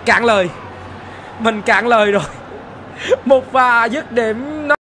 cạn lời. Mình cạn lời rồi. Một pha dứt điểm nó